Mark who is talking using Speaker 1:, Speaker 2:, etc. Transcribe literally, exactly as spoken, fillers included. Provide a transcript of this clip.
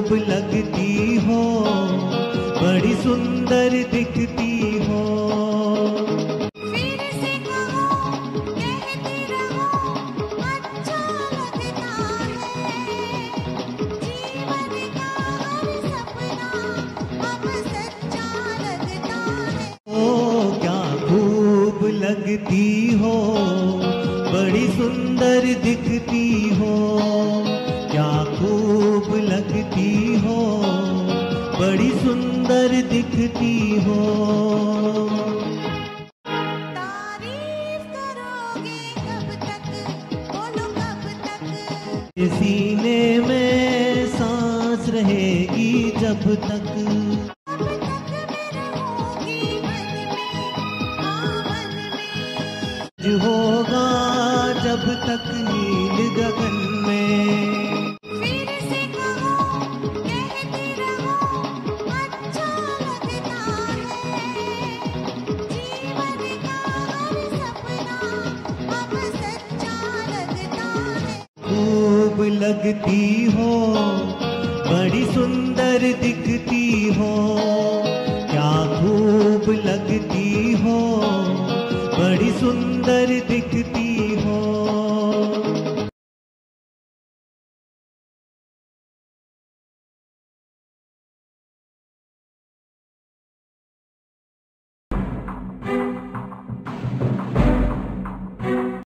Speaker 1: खूब लगती हो, बड़ी सुंदर दिखती हो।
Speaker 2: फिर से कहो, कहती रहो, अच्छा लगता है। जीवन का हर सपना अब सच्चा लगता है।
Speaker 1: ओ क्या खूब लगती हो, बड़ी सुंदर दिखती हो। क्या खूब लगती हो, बड़ी सुंदर दिखती हो।
Speaker 2: तारीफ करोगे कब तक, बोलो कब तक।
Speaker 1: सीने में सांस रहेगी जब तक।
Speaker 2: कब तक मैं रहूंगी मन में, हाँ मन में।
Speaker 1: जो होगा जब तक नील गगन में।
Speaker 2: फिर से कहो, कहती रहो, अच्छा लगता है। जीवन का हर सपना अब सच्चा लगता है।
Speaker 1: खूब लगती हो, बड़ी सुंदर दिखती हो। क्या खूब लगती हो, बड़ी सुंदर दिखती हो।